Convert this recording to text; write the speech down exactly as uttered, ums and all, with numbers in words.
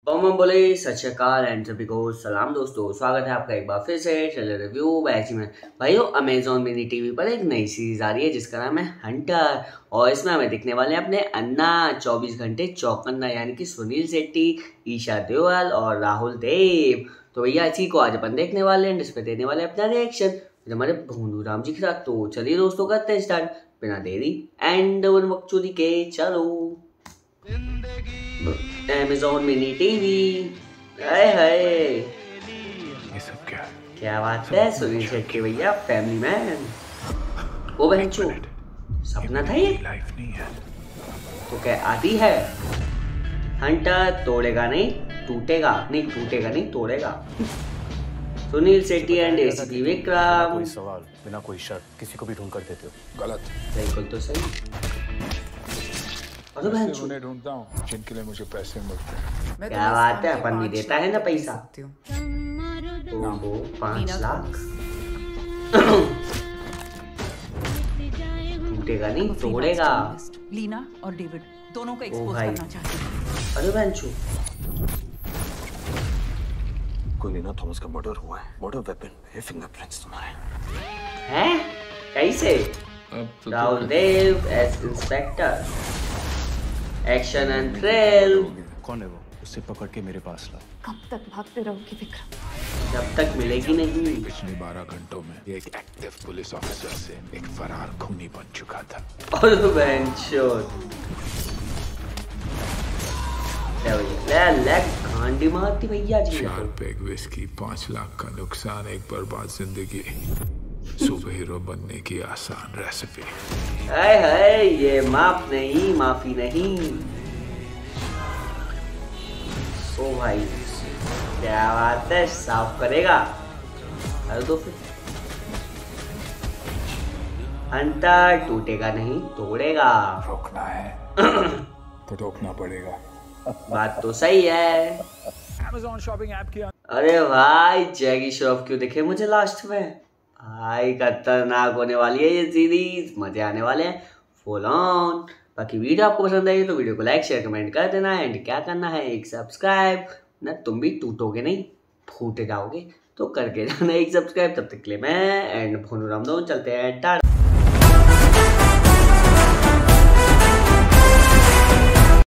बम बम बोले सत श्री अकाल एंड सभी को सलाम दोस्तों, स्वागत है आपका एक बार फिर से ट्रेलर रिव्यू बैच में। भाइयों, अमेजॉन मिनी टीवी पर एक नई सीरीज आ रही है जिसका नाम है हंटर और इसमें हमें दिखने वाले हैं अपने अन्ना चौबीस घंटे चौकन्ना यानी कि सुनील शेट्टी, ईशा देओल और राहुल देव। तो भैया इसी को आज अपन देखने वाले हैं, जिस पे देने वाले अपना रिएक्शन हमारे भोंदू राम जी के साथ। तो चलिए दोस्तों करते हैं स्टार्ट बिना देरी एंड वक्चूदी के। चलो Amazon मिनी टीवी। हाय हाय, ये सब क्या है? क्या बात है सुनील शेट्टी भैया, फैमिली मैन। वो बहन चो सपना था ये, लाइफ नहीं है तो क्या आती है? हंटर तोड़ेगा नहीं टूटेगा, नहीं टूटेगा नहीं तोड़ेगा। Sunil Shetty and ACP Vikram. कोई सवाल बिना कोई शर्त किसी को भी ढूंढ कर देते हो। गलत। बिल्कुल तो सही। और बहन चो उन्हें ढूंढता हूँ जिनके लिए मुझे पैसे मिलते हैं। क्या बात है, अपन भी देता है ना पैसा। ओहो, पांच लाख टूटेगा नहीं तोड़ेगा। लीना और डेविड दोनों को एक्सपोज करना चाहती हूँ। अरे बहनचू, कोई लीना थॉमस का मर्डर हुआ है। मर्डर वेपन पे फिंगरप्रिंट्स तुम्हारे हैं? कैसे? Rahul Dev as inspector, action and thrill. कौन है वो? उसे पकड़ के मेरे पास ला। कब तक भागते रहोगे विक्रम? जब तक मिलेगी नहीं। पिछले बारह घंटों में एक एक्टिव पुलिस ऑफिसर से एक फरार खूनी बन चुका था। और बहनचोद ले ले घांडी मारती भैया जी। चार पैग विस्की, पांच लाख का नुकसान, एक बर्बाद जिंदगी। सुपर हीरो बनने की आसान रेसिपी। हाय हाय, ये माफ नहीं, माफी नहीं। ओ भाई क्या बात है, साफ करेगा। अरे तो फिर हंटर टूटेगा नहीं तोड़ेगा। रोकना है तो रोकना पड़ेगा। बात तो सही है। Amazon शॉपिंग ऐप की। अरे भाई जैकी श्रॉफ क्यों दिखे मुझे लास्ट में? भाई खतरनाक होने वाली है ये सीरीज, मजे आने वाले हैं फुल ऑन। बाकी वीडियो आपको पसंद आई तो वीडियो को लाइक शेयर कमेंट कर देना एंड क्या करना है एक सब्सक्राइब ना, तुम भी टूटोगे नहीं फूटे जाओगे, तो करके जाना एक सब्सक्राइब। तब तक के लिए मैं एंड भोनू राम दोनों चलते हैं टाटा।